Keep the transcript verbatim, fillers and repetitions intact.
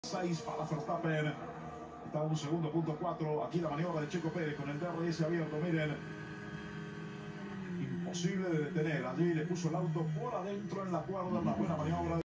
seis para Verstappen. Está un segundo, punto cuatro. Aquí la maniobra de Checo Pérez con el D R S abierto. Miren, imposible de detener. Allí le puso el auto por adentro en la cuerda. Una buena maniobra.